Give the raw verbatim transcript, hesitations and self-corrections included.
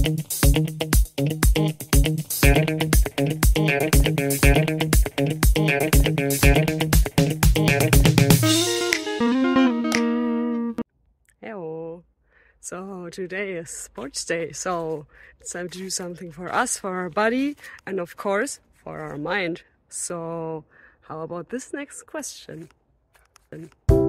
Hello. So today is sports day, so it's time to do something for us, for our body, and of course for our mind. So how about this next question?